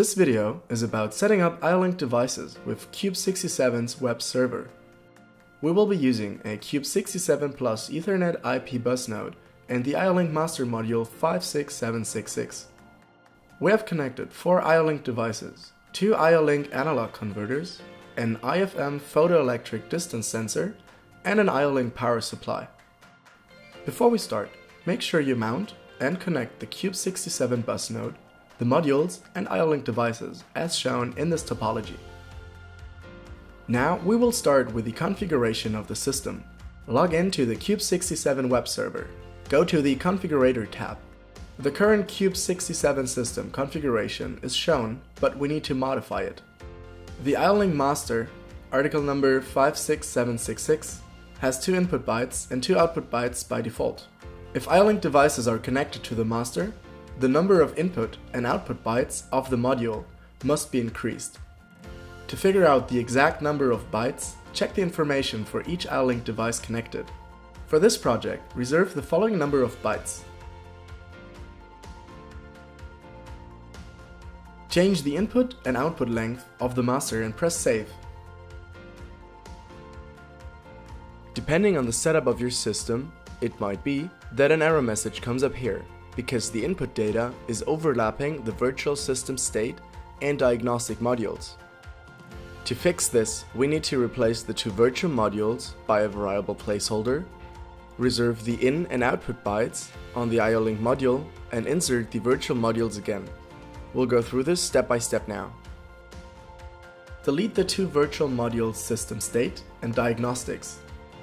This video is about setting up IO-Link devices with Cube67's web server. We will be using a Cube67 Plus Ethernet IP bus node and the IO-Link Master module 56766. We have connected 4 IO-Link devices, 2 IO-Link analog converters, an IFM photoelectric distance sensor, and an IO-Link power supply. Before we start, make sure you mount and connect the Cube67 bus node, the modules and IO-Link devices as shown in this topology. Now we will start with the configuration of the system. Log into the Cube67 web server. Go to the Configurator tab. The current Cube67 system configuration is shown, but we need to modify it. The IO-Link Master, article number 56766, has 2 input bytes and 2 output bytes by default. If IO-Link devices are connected to the master, the number of input and output bytes of the module must be increased. To figure out the exact number of bytes, check the information for each IO-Link device connected. For this project, reserve the following number of bytes. Change the input and output length of the master and press save. Depending on the setup of your system, it might be that an error message comes up here, because the input data is overlapping the virtual system state and diagnostic modules. To fix this, we need to replace the 2 virtual modules by a variable placeholder, reserve the in and output bytes on the IO-Link module, and insert the virtual modules again. We'll go through this step by step now. Delete the 2 virtual modules system state and diagnostics.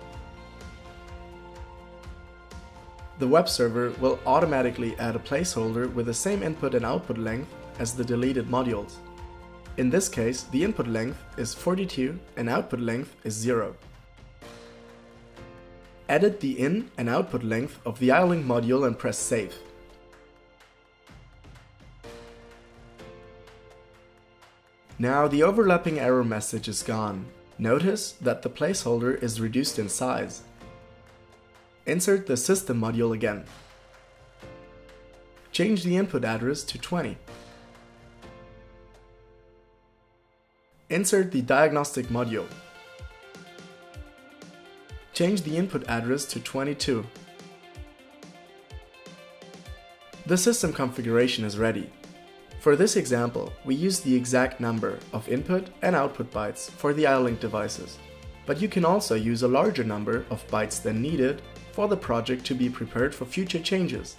The web server will automatically add a placeholder with the same input and output length as the deleted modules. In this case, the input length is 42 and output length is 0. Edit the in and output length of the IO-Link module and press save. Now the overlapping error message is gone. Notice that the placeholder is reduced in size. Insert the system module again. Change the input address to 20. Insert the diagnostic module. Change the input address to 22. The system configuration is ready. For this example, we use the exact number of input and output bytes for the IO-Link devices, but you can also use a larger number of bytes than needed for the project to be prepared for future changes.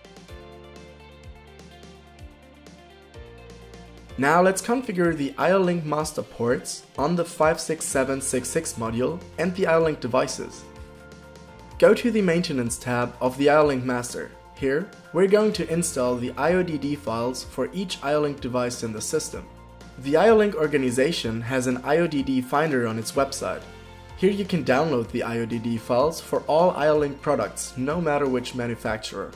Now let's configure the IO-Link Master ports on the 56766 module and the IO-Link devices. Go to the Maintenance tab of the IO-Link Master. Here, we're going to install the IODD files for each IO-Link device in the system. The IO-Link organization has an IODD finder on its website. Here you can download the IODD files for all IO-Link products, no matter which manufacturer.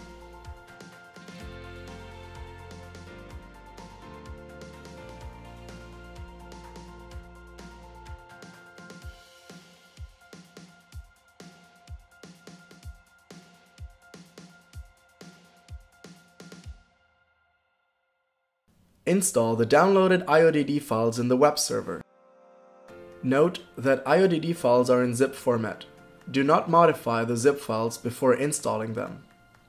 Install the downloaded IODD files in the web server. Note that IODD files are in zip format. Do not modify the zip files before installing them.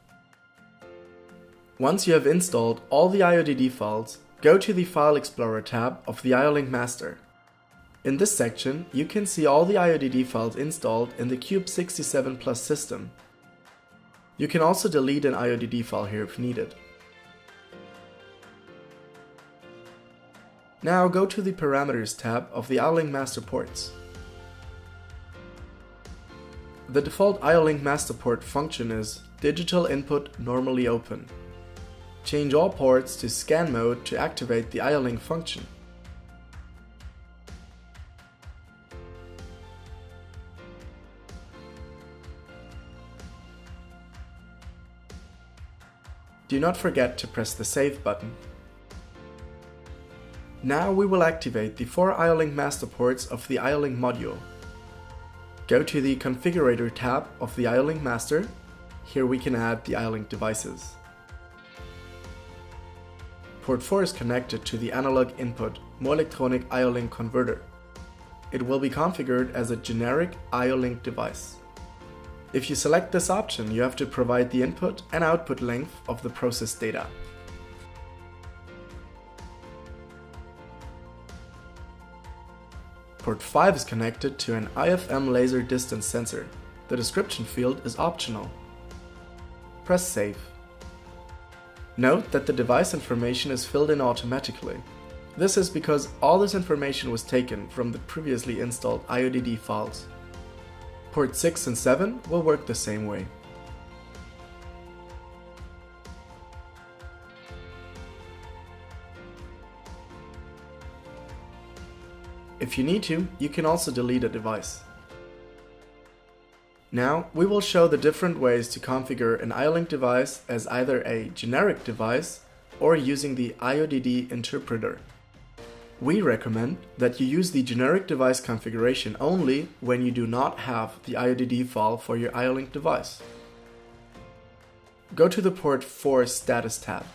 Once you have installed all the IODD files, go to the File Explorer tab of the IO-Link Master. In this section, you can see all the IODD files installed in the Cube67 Plus system. You can also delete an IODD file here if needed. Now go to the Parameters tab of the IO-Link Master ports. The default IO-Link Master port function is Digital Input Normally Open. Change all ports to Scan mode to activate the IO-Link function. Do not forget to press the Save button. Now we will activate the 4 IO-Link Master ports of the IO-Link module. Go to the Configurator tab of the IO-Link Master. Here we can add the IO-Link devices. Port 4 is connected to the analog input Murrelektronik IO-Link converter. It will be configured as a generic IO-Link device. If you select this option, you have to provide the input and output length of the processed data. Port 5 is connected to an IFM laser distance sensor. The description field is optional. Press Save. Note that the device information is filled in automatically. This is because all this information was taken from the previously installed IODD files. Port 6 and 7 will work the same way. If you need to, you can also delete a device. Now, we will show the different ways to configure an IO-Link device as either a generic device or using the IODD Interpreter. We recommend that you use the generic device configuration only when you do not have the IODD file for your IO-Link device. Go to the Port 4 Status tab.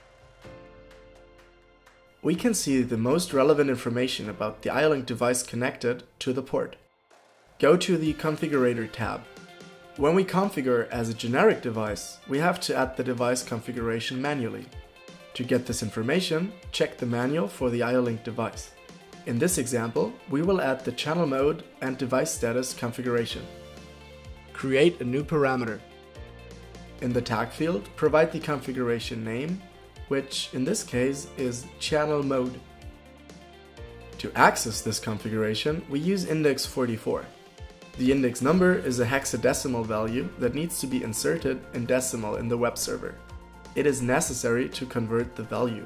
We can see the most relevant information about the IO-Link device connected to the port. Go to the Configurator tab. When we configure as a generic device, we have to add the device configuration manually. To get this information, check the manual for the IO-Link device. In this example, we will add the channel mode and device status configuration. Create a new parameter. In the tag field, provide the configuration name, which in this case is channel mode. To access this configuration, we use index 44. The index number is a hexadecimal value that needs to be inserted in decimal in the web server. It is necessary to convert the value.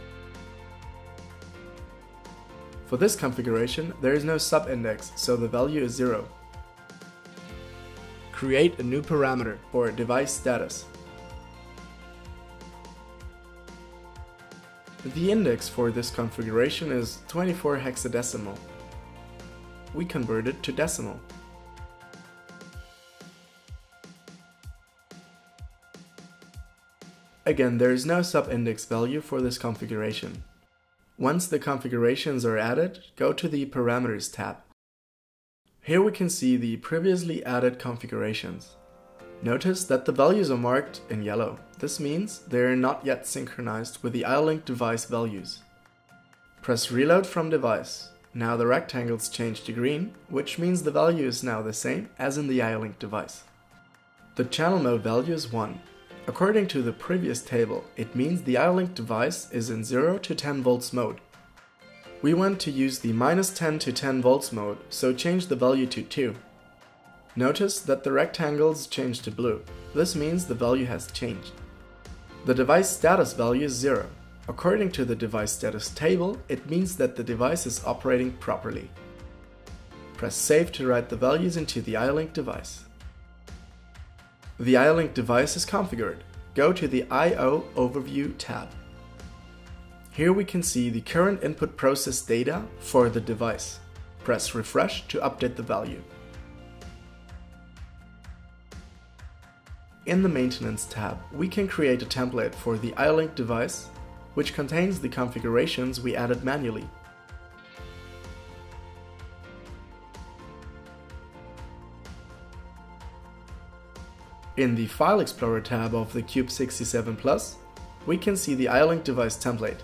For this configuration, there is no subindex, so the value is 0. Create a new parameter for device status. The index for this configuration is 24 hexadecimal. We convert it to decimal. Again, there is no subindex value for this configuration. Once the configurations are added, go to the Parameters tab. Here we can see the previously added configurations. Notice that the values are marked in yellow. This means they are not yet synchronized with the IO-Link device values. Press Reload from Device. Now the rectangles change to green, which means the value is now the same as in the IO-Link device. The channel mode value is 1. According to the previous table, it means the IO-Link device is in 0 to 10 volts mode. We want to use the -10 to 10 volts mode, so change the value to 2. Notice that the rectangles change to blue. This means the value has changed. The device status value is 0. According to the device status table, it means that the device is operating properly. Press Save to write the values into the IO-Link device. The IO-Link device is configured. Go to the I/O Overview tab. Here we can see the current input process data for the device. Press Refresh to update the value. In the Maintenance tab, we can create a template for the IO-Link device, which contains the configurations we added manually. In the File Explorer tab of the Cube67 Plus, we can see the IO-Link device template.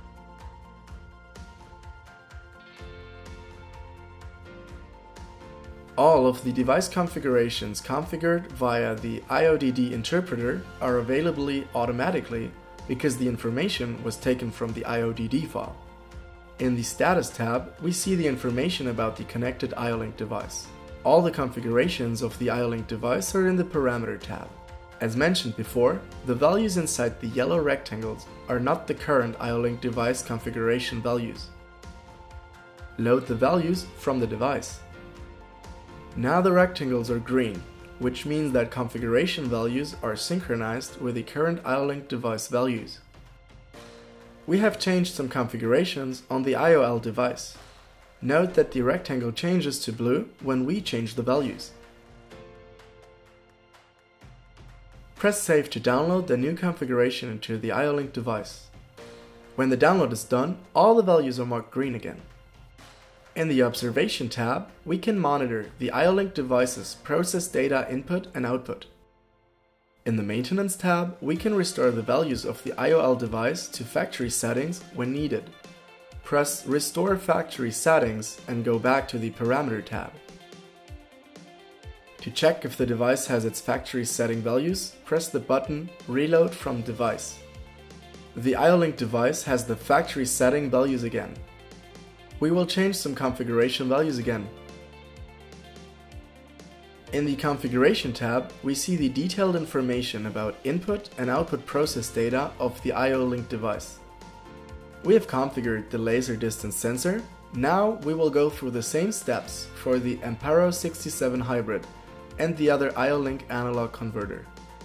All of the device configurations configured via the IODD Interpreter are available automatically because the information was taken from the IODD file. In the Status tab, we see the information about the connected IO-Link device. All the configurations of the IO-Link device are in the Parameter tab. As mentioned before, the values inside the yellow rectangles are not the current IO-Link device configuration values. Load the values from the device. Now the rectangles are green, which means that configuration values are synchronized with the current IO-Link device values. We have changed some configurations on the IOL device. Note that the rectangle changes to blue when we change the values. Press Save to download the new configuration into the IO-Link device. When the download is done, all the values are marked green again. In the Observation tab, we can monitor the IO-Link device's process data input and output. In the Maintenance tab, we can restore the values of the IOL device to factory settings when needed. Press Restore Factory Settings and go back to the Parameter tab. To check if the device has its factory setting values, press the button Reload from Device. The IO-Link device has the factory setting values again. We will change some configuration values again. In the Configuration tab, we see the detailed information about input and output process data of the IO-Link device. We have configured the laser distance sensor. Now we will go through the same steps for the Amparo 67 hybrid and the other IO-Link analog converter.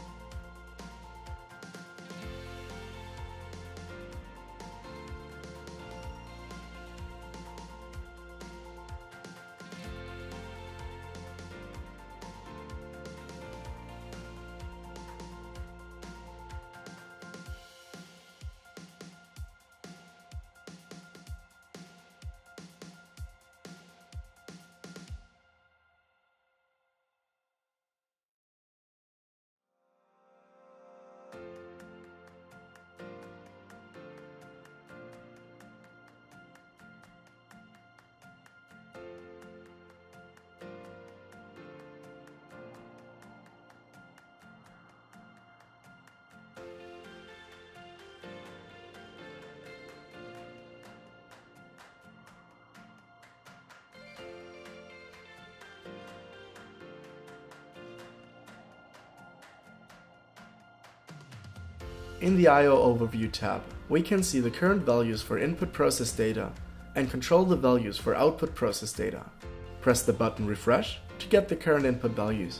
In the I/O Overview tab, we can see the current values for input process data and control the values for output process data. Press the button Refresh to get the current input values.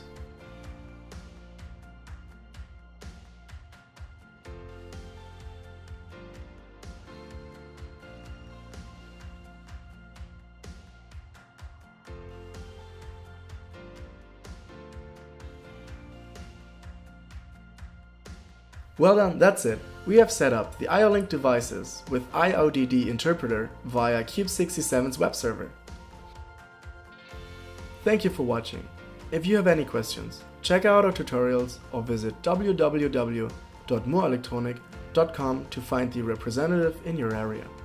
Well done, that's it. We have set up the IO-Link devices with IODD Interpreter via Cube67's web server. Thank you for watching. If you have any questions, check out our tutorials or visit www.murrelektronik.com to find the representative in your area.